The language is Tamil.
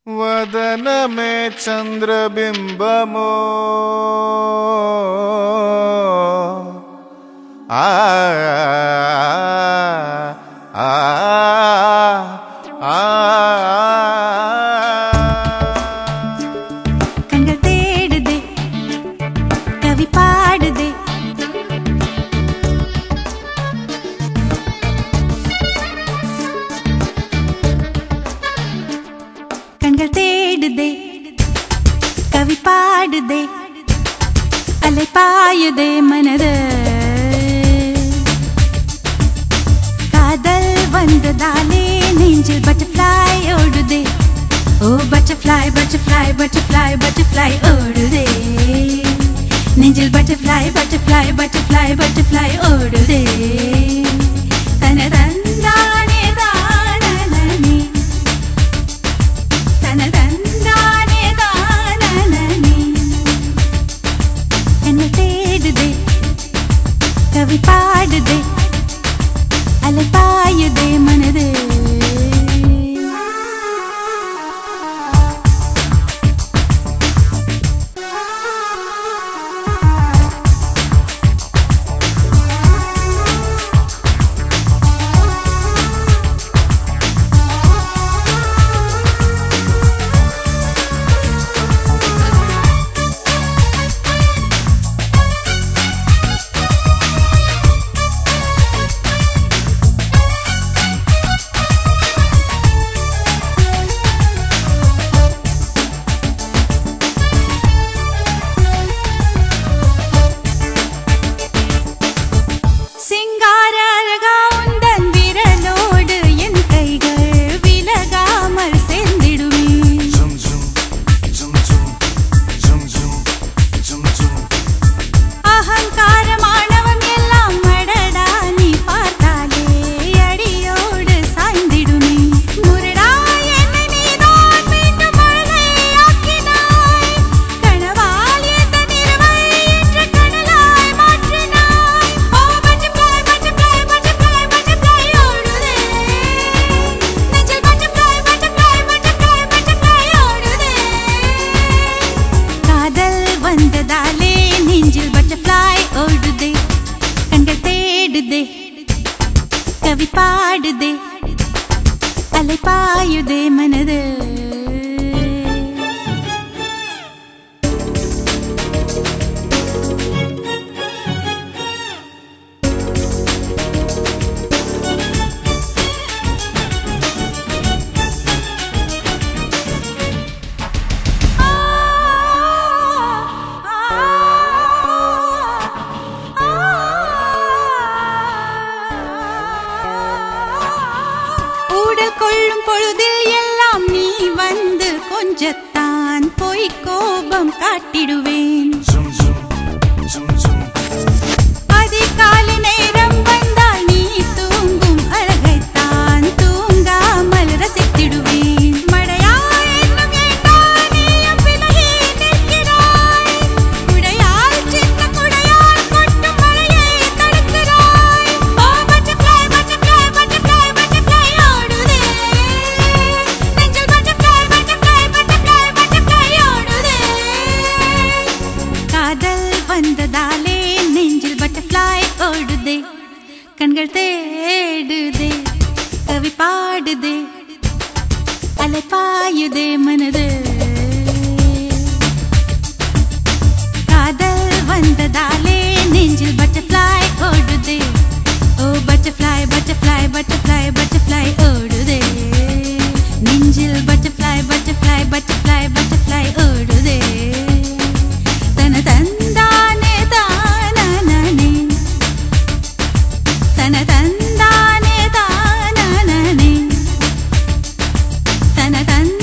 वदन में चंद्रबिंबमो आ आ आ कंगल तेड़ दे कवि पाड़ दे कंगल तेड़ दे कवि पाड़ दे अले पाय दे मनद कादल वंद दाले नेंजल बटरफ्लाई ओड़ दे ओ बटरफ्लाई बटरफ्लाई बटरफ्लाई बटरफ्लाई ओड़ दे नेंजल बटरफ्लाई बटरफ्लाई बटरफ्लाई बटरफ्लाई ओड़ दे तन तंदाने दाननी तन तंदाने दाननी कन्ने तेड़ दे कवि पाड़ दे अले पाय दे मन दे कवि पाड़ दे अले पाय दे मन दे பொழுதில் எல்லாம் நீ வந்து கொஞ்சத்தான் போய் கோபம் காட்டிடுவேன் அதிகாலை நேரம் வந்தால் நீ தூங்கும் அழகைத்தான் தூங்காமல் ரசித்திடுவேன் மழையா என்னும் ஏண்டால் நீயும் விலகி நிற்கிறாய் குடையால் சின்ன குடையால் கொட்டும் மழையை தடுக்கிறாய் ஓ பட்டர்ஃப்ளை பட்டர்ஃப்ளை பட்டர்ஃப்ளை பட்டர்ஃப்ளை ஓடுதே வந்ததாலே நெஞ்சில் பட்டர்ஃப்ளை ஓடுதே கண்கள் தேடுதே கவி பாடுதே அலை பாயுதே மனது காதல் வந்ததாலே நெஞ்சில் பட்டர்ஃப்ளை ஓடுதே ஓ பட்டர்ஃப்ளை பட்டர்ஃப்ளை பட்டர்ஃப்ளை பட்டர்ஃப்ளை ஓடுதே நெஞ்சில் பட்டர்ஃப்ளை பட்டர்ஃப்ளை பட்டர்ஃப்ளை பட்டர்ஃப்ளை ஓடுதே தன தந்தானே தானனே தன தந்தானே தானனே தன தந்த